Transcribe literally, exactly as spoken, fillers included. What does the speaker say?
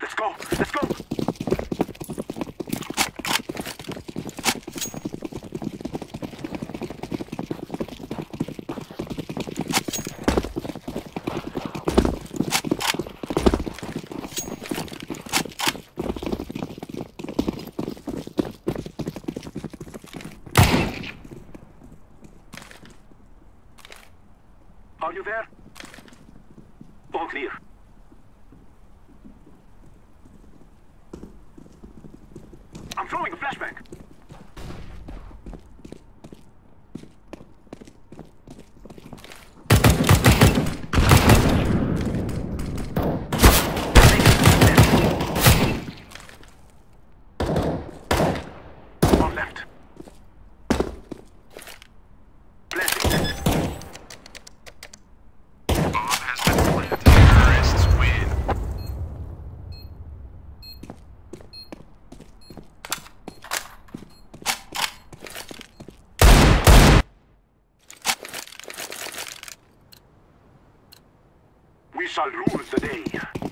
Let's go! Let's go! Are you there? All clear. I'm throwing a flashbang. On left. Flashing left. Bomb has been planted. Terrorists win. We shall rule the day.